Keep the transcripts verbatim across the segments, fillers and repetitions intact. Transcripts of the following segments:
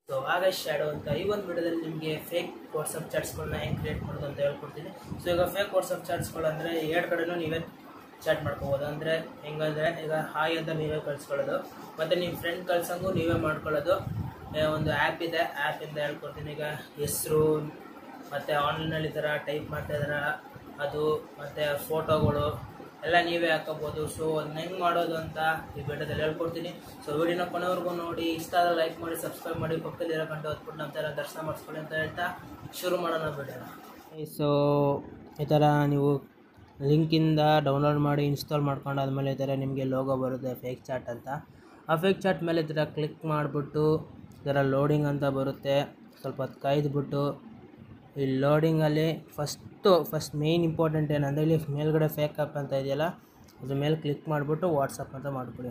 So August shadow ಅಂತ ಈ ಒಂದು ವಿಡಿಯೋದಲ್ಲಿ ನಿಮಗೆ ಫೇಕ್ ವಾಟ್ಸಪ್ ಚಾಟ್ಸ್ಗಳನ್ನ ಹೆಂಗೆ ಕ್ರಿಯೇಟ್ ಮಾಡೋದು ಅಂತ ಹೇಳ್ಕೊಡ್ತೀನಿ. ಸೊ ಈಗ ಫೇಕ್ ವಾಟ್ಸಪ್ ಚಾಟ್ಸ್ಗಳು ಅಂದರೆ ಎರಡು ಕಡೆನೂ ನೀವೇ ಚಾಟ್ ಮಾಡ್ಕೋಬೋದು. ಅಂದರೆ ಹೆಂಗಂದರೆ ಈಗ ಹಾಯ್ ಅಂತ ನೀವೇ ಕಳಿಸ್ಕೊಳ್ಳೋದು, ಮತ್ತು ನಿಮ್ಮ ಫ್ರೆಂಡ್ ಕಳ್ಸಂಗೂ ನೀವೇ ಮಾಡ್ಕೊಳ್ಳೋದು. ಒಂದು ಆ್ಯಪ್ ಇದೆ, ಆ್ಯಪಿಂದ ಹೇಳ್ಕೊಡ್ತೀನಿ. ಈಗ ಹೆಸರು ಮತ್ತು ಆನ್ಲೈನಲ್ಲಿ ಈ ಥರ ಟೈಪ್ ಮಾಡ್ತಾಯಿದಾರ ಅದು, ಮತ್ತು ಫೋಟೋಗಳು ಎಲ್ಲ ನೀವೇ ಹಾಕೋಬೋದು. ಸೊ ಅದನ್ನ ಹೆಂಗೆ ಮಾಡೋದು ಅಂತ ಈ ವಿಡಿಯೋದಲ್ಲಿ ಹೇಳ್ಕೊಡ್ತೀನಿ. ಸೊ ವಿಡಿಯೋನ ಕೊನೆವರೆಗೂ ನೋಡಿ, ಇಷ್ಟ ಆದರೆ ಲೈಕ್ ಮಾಡಿ, ಸಬ್ಸ್ಕ್ರೈಬ್ ಮಾಡಿ, ಪಕ್ಕದಲ್ಲಿರೋ ಗಂಟೆ ಹೊತ್ಬಿಟ್ಟು ನಮ್ಮ ಥರ ದರ್ಶನ ಮಾಡಿಸ್ಕೊಳ್ಳಿ ಅಂತ ಹೇಳ್ತಾ ಶುರು ಮಾಡೋಣ ವಿಡಿಯೋನ. ಸೊ ಈ ಥರ ನೀವು ಲಿಂಕಿಂದ ಡೌನ್ಲೋಡ್ ಮಾಡಿ ಇನ್ಸ್ಟಾಲ್ ಮಾಡ್ಕೊಂಡು ಆದಮೇಲೆ ಈ ಥರ ನಿಮಗೆ ಲೋಗೋ ಬರುತ್ತೆ ಫೇಕ್ ಚಾಟ್ ಅಂತ. ಆ ಫೇಕ್ ಚಾಟ್ ಮೇಲೆ ಈ ಥರ ಕ್ಲಿಕ್ ಮಾಡಿಬಿಟ್ಟು ಈ ಥರ ಲೋಡಿಂಗ್ ಅಂತ ಬರುತ್ತೆ. ಸ್ವಲ್ಪ ಹೊತ್ತು ಕಾಯ್ದುಬಿಟ್ಟು ಈ ಲೋಡಿಂಗಲ್ಲಿ ಫಸ್ಟು ಫಸ್ಟ್ ಮೇಯ್ನ್ ಇಂಪಾರ್ಟೆಂಟ್ ಏನಂದರೆ ಇಲ್ಲಿ ಮೇಲ್ಗಡೆ ಫೇಕ್ ಆ್ಯಪ್ ಅಂತ ಇದೆಯಲ್ಲ, ಅದ್ರ ಮೇಲೆ ಕ್ಲಿಕ್ ಮಾಡಿಬಿಟ್ಟು ವಾಟ್ಸಪ್ ಅಂತ ಮಾಡ್ಕೊಳ್ಳಿ.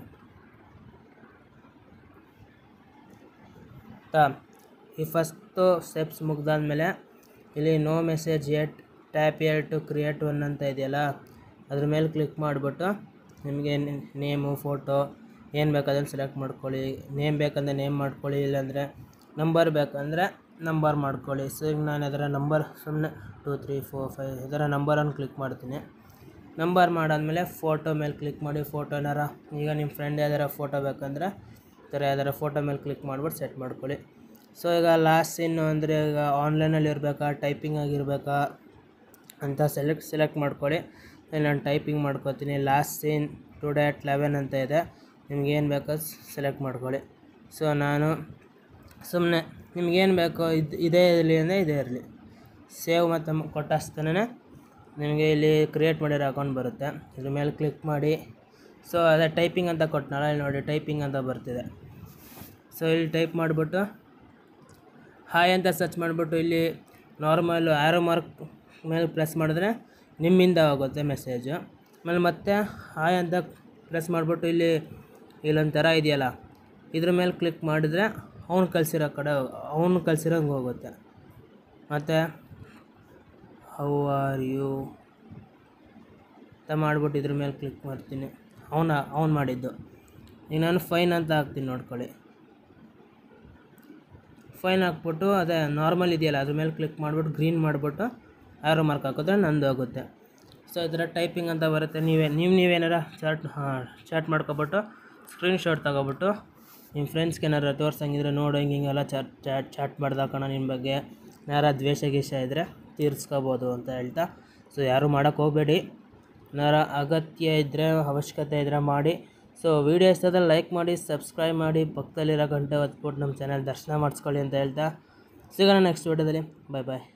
ಈ ಫಸ್ಟು ಸ್ಟೆಪ್ಸ್ ಮುಗ್ದಾದ್ಮೇಲೆ ಇಲ್ಲಿ no message yet, tap here to create one ಅಂತ ಇದೆಯಲ್ಲ, ಅದ್ರ ಮೇಲೆ ಕ್ಲಿಕ್ ಮಾಡಿಬಿಟ್ಟು ನಿಮಗೆ ನೇಮು, ಫೋಟೋ ಏನು ಬೇಕಾದ್ರೆ ಸೆಲೆಕ್ಟ್ ಮಾಡ್ಕೊಳ್ಳಿ. ನೇಮ್ ಬೇಕಂದರೆ ನೇಮ್ ಮಾಡ್ಕೊಳ್ಳಿ, ಇಲ್ಲಾಂದರೆ ನಂಬರ್ ಬೇಕಂದರೆ ನಂಬರ್ ಮಾಡ್ಕೊಳ್ಳಿ. ಸೊ ಈಗ ನಾನು ಅದರ ನಂಬರ್ ಸುಮ್ಮನೆ ಟೂ ತ್ರೀ ಫೋರ್ ಫೈವ್ ಇದರ ನಂಬರನ್ನು ಕ್ಲಿಕ್ ಮಾಡ್ತೀನಿ. ನಂಬರ್ ಮಾಡಾದ್ಮೇಲೆ ಫೋಟೋ ಮೇಲೆ ಕ್ಲಿಕ್ ಮಾಡಿ. ಫೋಟೋ ಏನಾರ ಈಗ ನಿಮ್ಮ ಫ್ರೆಂಡ್ ಯಾವ್ದಾರ ಫೋಟೋ ಬೇಕಂದರೆ ಈ ಥರ ಯಾವ್ದಾರ ಫೋಟೋ ಮೇಲೆ ಕ್ಲಿಕ್ ಮಾಡಿಬಿಟ್ಟು ಸೆಟ್ ಮಾಡ್ಕೊಳ್ಳಿ. ಸೊ ಈಗ ಲಾಸ್ಟ್ ಸೀನು ಅಂದರೆ ಈಗ ಆನ್ಲೈನಲ್ಲಿ ಇರಬೇಕಾ, ಟೈಪಿಂಗ್ ಆಗಿರಬೇಕಾ ಅಂತ ಸೆಲೆಕ್ಟ್ ಸೆಲೆಕ್ಟ್ ಮಾಡ್ಕೊಳ್ಳಿ. ಇಲ್ಲಿ ನಾನು ಟೈಪಿಂಗ್ ಮಾಡ್ಕೊತೀನಿ. Last seen today at eleven ಅಂತ ಇದೆ, ನಿಮ್ಗೇನು ಬೇಕೋ ಸೆಲೆಕ್ಟ್ ಮಾಡ್ಕೊಳ್ಳಿ. ಸೊ ನಾನು ಸುಮ್ಮನೆ ನಿಮಗೇನು ಬೇಕೋ ಇದು ಇದೇ ಇರಲಿ ಅಂದರೆ ಇದೇ ಇರಲಿ. ಸೇವ್ ಮತ್ತು ಕೊಟ್ಟಷ್ಟನೇ ನಿಮಗೆ ಇಲ್ಲಿ ಕ್ರಿಯೇಟ್ ಮಾಡಿರೋ ಅಕೌಂಟ್ ಬರುತ್ತೆ. ಇದ್ರ ಮೇಲೆ ಕ್ಲಿಕ್ ಮಾಡಿ. ಸೊ ಅದೇ ಟೈಪಿಂಗ್ ಅಂತ ಕೊಟ್ಟನಲ್ಲ, ಇಲ್ಲಿ ನೋಡಿ ಟೈಪಿಂಗ್ ಅಂತ ಬರ್ತಿದೆ. ಸೊ ಇಲ್ಲಿ ಟೈಪ್ ಮಾಡಿಬಿಟ್ಟು ಹಾಯ್ ಅಂತ ಸರ್ಚ್ ಮಾಡಿಬಿಟ್ಟು ಇಲ್ಲಿ ನಾರ್ಮಲ್ ಆ್ಯರೋ ಮಾರ್ಕ್ ಮೇಲೆ ಪ್ರೆಸ್ ಮಾಡಿದ್ರೆ ನಿಮ್ಮಿಂದ ಹೋಗುತ್ತೆ ಮೆಸೇಜು. ಆಮೇಲೆ ಮತ್ತೆ ಹಾಯ್ ಅಂತ ಪ್ರೆಸ್ ಮಾಡಿಬಿಟ್ಟು ಇಲ್ಲಿ ಇಲ್ಲೊಂಥರ ಇದೆಯಲ್ಲ, ಇದ್ರ ಮೇಲೆ ಕ್ಲಿಕ್ ಮಾಡಿದರೆ ಅವ್ನು ಕಳಿಸಿರೋ ಕಡೆ ಅವನು ಕಳಿಸಿರೋಂಗೆ ಹೋಗುತ್ತೆ. ಮತ್ತು ಹೌ ಆರ್ ಯು ಅಂತ ಮಾಡಿಬಿಟ್ಟು ಇದ್ರ ಮೇಲೆ ಕ್ಲಿಕ್ ಮಾಡ್ತೀನಿ. ಅವನ ಅವ್ನು ಮಾಡಿದ್ದು. ಈಗ ನಾನು ಫೈನ್ ಅಂತ ಹಾಕ್ತೀನಿ, ನೋಡ್ಕೊಳ್ಳಿ. ಫೈನ್ ಹಾಕ್ಬಿಟ್ಟು ಅದೇ ನಾರ್ಮಲ್ ಇದೆಯಲ್ಲ ಅದ್ರ ಮೇಲೆ ಕ್ಲಿಕ್ ಮಾಡಿಬಿಟ್ಟು ಗ್ರೀನ್ ಮಾಡಿಬಿಟ್ಟು ಆರೋ ಮಾರ್ಕ್ ಹಾಕಿದ್ರೆ ನಂದು ಹೋಗುತ್ತೆ. ಸೊ ಈ ಥರ ಟೈಪಿಂಗ್ ಅಂತ ಬರುತ್ತೆ. ನೀವೇ ನೀವು ನೀವೇನಾರ ಚಾಟ್ ಹಾಂ ಚಾಟ್ ಮಾಡ್ಕೊಬಿಟ್ಟು ಸ್ಕ್ರೀನ್ಶಾಟ್ ತಗೊಬಿಟ್ಟು ನಿಮ್ಮ ಫ್ರೆಂಡ್ಸ್ಗೆ ಏನಾರು ತೋರ್ಸಂಗಿದ್ರೆ ನೋಡು ಹಿಂಗೆ ಹಿಂಗೆಲ್ಲ ಚಾಟ್ ಚಾಟ್ ಚಾಟ್ ಮಾಡ್ದಾಕಣ ನಿಮ್ಮ ಬಗ್ಗೆ ಯಾರ ದ್ವೇಷ ಗೀಷ ಇದ್ದರೆ ತೀರಿಸ್ಕೋಬೋದು ಅಂತ ಹೇಳ್ತಾ. ಸೊ ಯಾರೂ ಮಾಡೋಕ್ಕೆ ಹೋಗಬೇಡಿ. ಏನಾರ ಅಗತ್ಯ ಇದ್ದರೆ, ಅವಶ್ಯಕತೆ ಇದ್ದರೆ ಮಾಡಿ. ಸೊ ವೀಡಿಯೋ ಇಷ್ಟದಲ್ಲಿ ಲೈಕ್ ಮಾಡಿ, ಸಬ್ಸ್ಕ್ರೈಬ್ ಮಾಡಿ, ಪಕ್ಕದಲ್ಲಿರೋ ಗಂಟೆ ಹೊತ್ಬಿಟ್ಟು ನಮ್ಮ ಚಾನಲ್ ದರ್ಶನ ಮಾಡಿಸ್ಕೊಳ್ಳಿ ಅಂತ ಹೇಳ್ತಾ ಸಿಗೋಣ ನೆಕ್ಸ್ಟ್ ವೀಡಿಯೋದಲ್ಲಿ. ಬಾಯ್ ಬಾಯ್.